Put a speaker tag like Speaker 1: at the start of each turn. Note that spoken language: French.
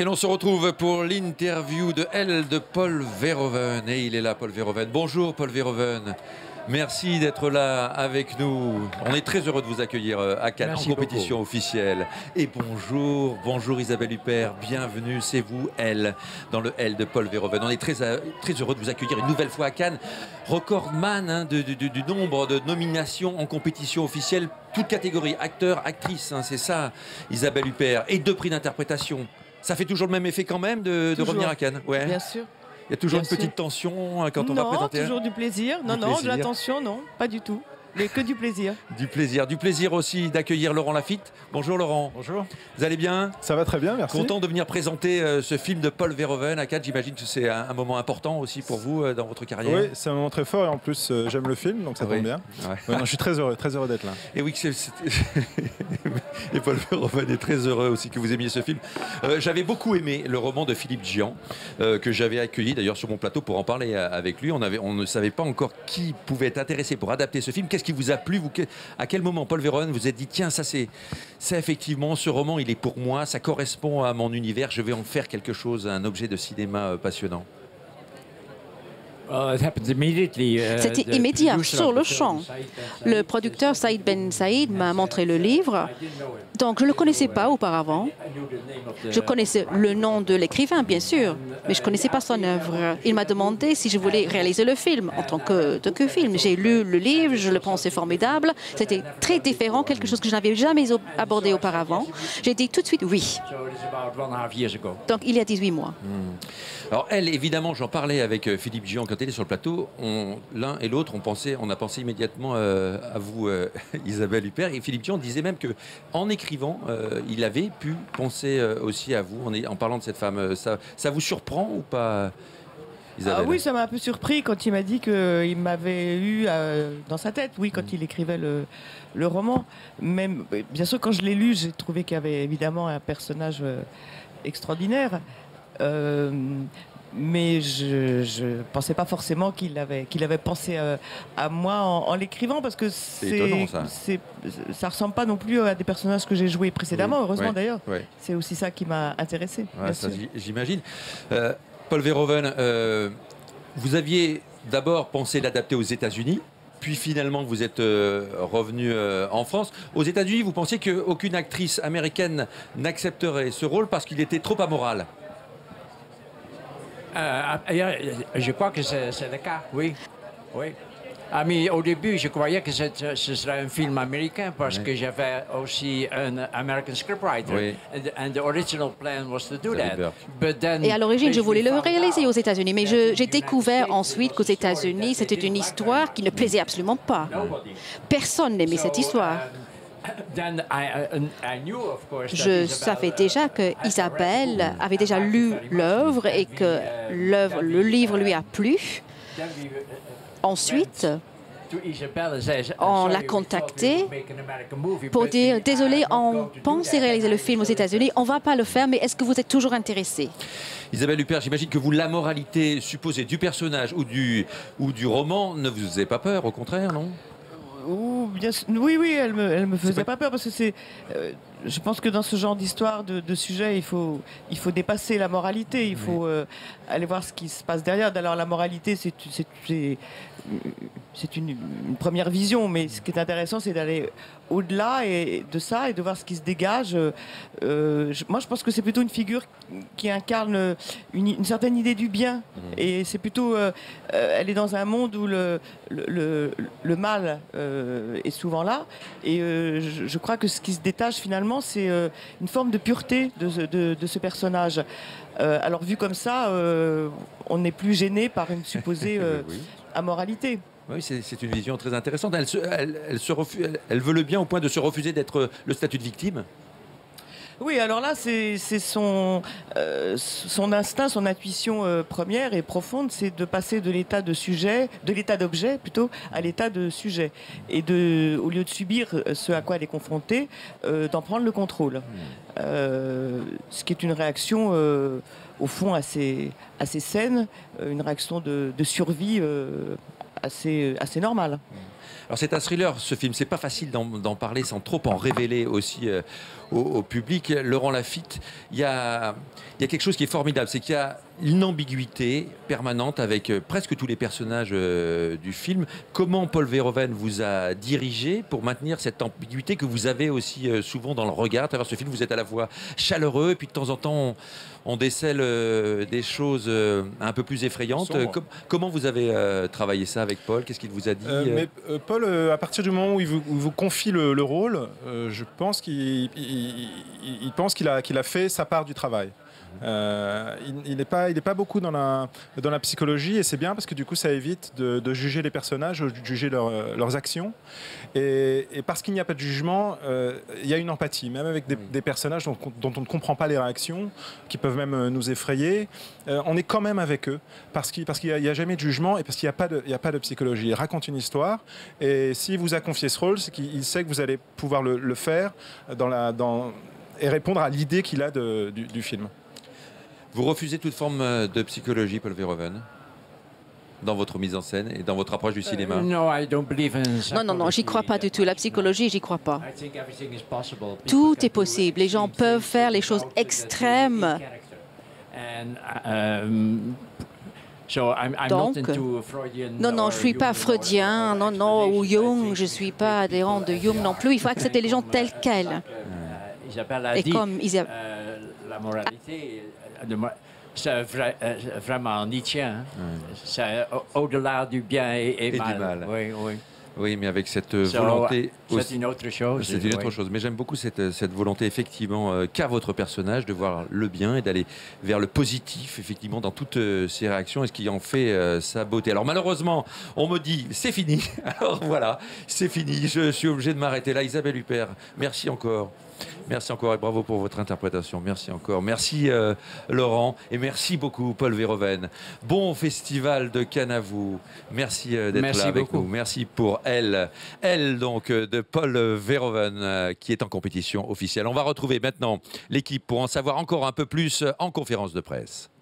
Speaker 1: Et l'on se retrouve pour l'interview de Elle de Paul Verhoeven. Et il est là, Paul Verhoeven. Bonjour, Paul Verhoeven. Merci d'être là avec nous. On est très heureux de vous accueillir à Cannes, en compétition officielle. Et bonjour Isabelle Huppert, bienvenue, c'est vous, Elle, dans le Elle de Paul Verhoeven. On est très heureux de vous accueillir une nouvelle fois à Cannes. Recordman du nombre de nominations en compétition officielle, toute catégorie, acteur, actrice, c'est ça, Isabelle Huppert. Et 2 prix d'interprétation. Ça fait toujours le même effet quand même de revenir à Cannes, ouais.
Speaker 2: Bien sûr.
Speaker 1: Il y a toujours une petite tension quand on va présenter.
Speaker 2: Non, toujours du plaisir. Non, de la tension, non, pas du tout. Mais que du plaisir. Du plaisir aussi d'accueillir Laurent Lafitte. Bonjour Laurent.
Speaker 3: Bonjour.
Speaker 1: Vous allez bien?
Speaker 3: Ça va très bien, merci.
Speaker 1: Content de venir présenter ce film de Paul Verhoeven à Cannes. J'imagine que c'est un moment important aussi pour vous dans votre carrière.
Speaker 3: Oui, c'est un moment très fort et en plus j'aime le film, donc ça tombe bien. Ouais. Ouais, non, je suis très heureux d'être là.
Speaker 1: Et oui, et Paul Verhoeven est très heureux aussi que vous aimiez ce film. J'avais beaucoup aimé le roman de Philippe Gian, que j'avais accueilli d'ailleurs sur mon plateau pour en parler avec lui. On ne savait pas encore qui pouvait être intéressé pour adapter ce film. Qu'est-ce qui vous a plu, à quel moment Paul Verhoeven vous êtes dit tiens, ça c'est effectivement ce roman, il est pour moi, ça correspond à mon univers, je vais en faire quelque chose, un objet de cinéma passionnant?
Speaker 4: C'était immédiat, sur le champ. Le producteur Saïd Ben Saïd m'a montré le livre, donc je ne le connaissais pas auparavant. Je connaissais le nom de l'écrivain, bien sûr, mais je ne connaissais pas son œuvre. Il m'a demandé si je voulais réaliser le film en tant que film. J'ai lu le livre, je le pensais formidable. C'était très différent, quelque chose que je n'avais jamais abordé auparavant. J'ai dit tout de suite oui. Donc il y a 18 mois.
Speaker 1: Alors elle, évidemment, j'en parlais avec Philippe Gian quand elle est sur le plateau. L'un et l'autre, on a pensé immédiatement à vous, Isabelle Huppert. Et Philippe Gian disait même qu'en écrivant, il avait pu penser aussi à vous en parlant de cette femme. Ça vous surprend ou pas, Isabelle?
Speaker 2: Oui, ça m'a un peu surpris quand il m'a dit qu'il m'avait eu dans sa tête, oui, quand il écrivait le roman. Même, bien sûr, quand je l'ai lu, j'ai trouvé qu'il y avait évidemment un personnage extraordinaire. Mais je ne pensais pas forcément qu'il avait pensé à moi en l'écrivant, parce que ça ressemble pas non plus à des personnages que j'ai joués précédemment, heureusement d'ailleurs. C'est aussi ça qui m'a intéressée.
Speaker 1: J'imagine. Paul Verhoeven, vous aviez d'abord pensé l'adapter aux États-Unis, puis finalement vous êtes revenu en France. Aux États-Unis, vous pensiez qu'aucune actrice américaine n'accepterait ce rôle parce qu'il était trop amoral?
Speaker 5: Je crois que c'est le cas, oui. Mais au début, je croyais que ce serait un film américain parce que j'avais aussi un American scriptwriter. And the original plan was to do that. But then,
Speaker 4: et à l'origine, je voulais le réaliser aux États-Unis, mais j'ai découvert ensuite qu'aux États-Unis, c'était une histoire qui ne plaisait absolument pas. Personne n'aimait cette histoire. Je savais déjà que Isabelle avait déjà lu l'œuvre et que le livre lui a plu. Ensuite, on l'a contacté pour dire « Désolé, on pensait réaliser le film aux États-Unis, on ne va pas le faire, mais est-ce que vous êtes toujours intéressé ?»
Speaker 1: Isabelle Huppert, j'imagine que vous, la moralité supposée du personnage ou du roman ne vous faisait pas peur, au contraire, non?
Speaker 2: Oui, elle me faisait pas peur, parce que je pense que dans ce genre d'histoire, de sujet, il faut dépasser la moralité, il faut aller voir ce qui se passe derrière. Alors la moralité, c'est une première vision, mais ce qui est intéressant, c'est d'aller au-delà de ça et de voir ce qui se dégage. Moi, je pense que c'est plutôt une figure qui incarne une certaine idée du bien, et c'est plutôt, elle est dans un monde où le mal est souvent là, et je crois que ce qui se détache finalement, c'est une forme de pureté de ce personnage. Alors vu comme ça, on n'est plus gêné par une supposée amoralité.
Speaker 1: Oui, c'est une vision très intéressante. Elle veut le bien au point de se refuser d'être le statut de victime.
Speaker 2: Oui, alors là, c'est son instinct, son intuition première et profonde, c'est de passer de l'état d'objet plutôt, à l'état de sujet. Et au lieu de subir ce à quoi elle est confrontée, d'en prendre le contrôle. Ce qui est une réaction, au fond, assez saine, une réaction de survie assez normale.
Speaker 1: Alors c'est un thriller, ce film. C'est pas facile d'en parler sans trop en révéler aussi au public. Laurent Lafitte, il y a quelque chose qui est formidable, c'est qu'il y a une ambiguïté permanente avec presque tous les personnages du film. Comment Paul Verhoeven vous a dirigé pour maintenir cette ambiguïté que vous avez aussi souvent dans le regard à travers ce film? Vous êtes à la fois chaleureux et puis de temps en temps on décèle des choses un peu plus effrayantes. Comment vous avez travaillé ça avec Paul? Qu'est-ce qu'il vous a dit?
Speaker 3: Paul, à partir du moment où il vous confie le rôle, je pense qu'il pense qu'il a fait sa part du travail. Il n'est pas beaucoup dans la psychologie, et c'est bien parce que du coup ça évite de juger les personnages, de juger leurs actions, et parce qu'il n'y a pas de jugement, il y a une empathie, même avec des personnages dont on ne comprend pas les réactions, qui peuvent même nous effrayer. On est quand même avec eux parce qu'il n'y a jamais de jugement et parce qu'il n'y a pas de psychologie. Il raconte une histoire, et s'il vous a confié ce rôle, c'est qu'il sait que vous allez pouvoir le faire et répondre à l'idée qu'il a du film.
Speaker 1: Vous refusez toute forme de psychologie, Paul Verhoeven, dans votre mise en scène et dans votre approche du cinéma?
Speaker 4: Non, j'y crois pas du tout. La psychologie, j'y crois pas. Tout est possible. Les gens peuvent faire les choses extrêmes. Donc, non, je suis pas freudien, non, ou Jung, je suis pas adhérent de Jung non plus. Il faut accepter les gens tels quels. Et comme
Speaker 5: la moralité, c'est vraiment nietzschien. C'est au-delà du bien et mal.
Speaker 1: Du mal.
Speaker 5: Oui.
Speaker 1: Oui, mais avec cette volonté...
Speaker 5: C'est une autre chose.
Speaker 1: C'est une autre chose. Mais j'aime beaucoup cette volonté, effectivement, qu'a votre personnage de voir le bien et d'aller vers le positif, effectivement, dans toutes ses réactions, et ce qui en fait sa beauté. Alors, malheureusement, on me dit, c'est fini. Alors, voilà, c'est fini. Je suis obligé de m'arrêter là. Isabelle Huppert, merci encore. Merci encore et bravo pour votre interprétation. Merci encore. Merci Laurent et merci beaucoup Paul Verhoeven. Bon festival de Cannes à vous. Merci d'être là avec nous. Merci pour Elle donc de Paul Verhoeven qui est en compétition officielle. On va retrouver maintenant l'équipe pour en savoir encore un peu plus en conférence de presse.